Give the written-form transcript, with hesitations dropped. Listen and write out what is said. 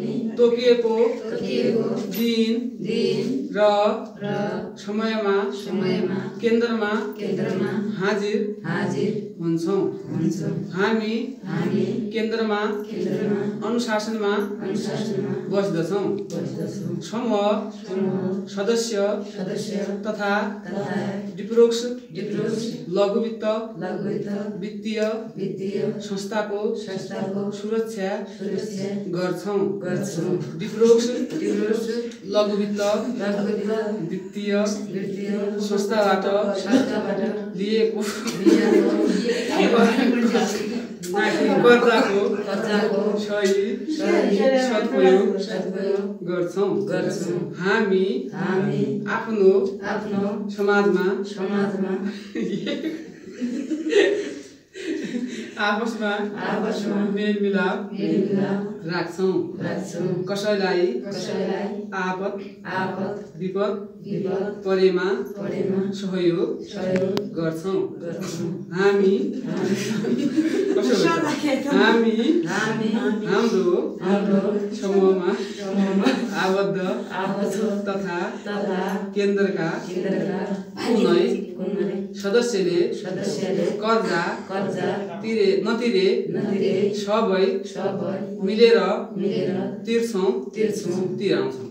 तोकिएको दिन र समयमा केन्द्रमा हाजिर हुन्छौं। हामी केन्द्रमा अनुशासनमा बस्दछौं। समूह सदस्य तथा डिप्रोक्स लघु वित्तीय संस्थाको सुरक्षा गर्छौं। डिप्रोक्स लघु वित्तीय संस्थाबाट लिएको कर्जाको सही सदुपयोग गर्छौं। हामी आफ्नो समाजमा आपसमा मेलमिलाप राख्छौं। कसैलाई आपद विपद परेमा सहयोग गर्छौं। हामी हाम्रो समूहमा आबद्ध तथा केन्द्रका कुनै सदस्यले कर्जा नतिरे सबै मिलेर तिर्छौं।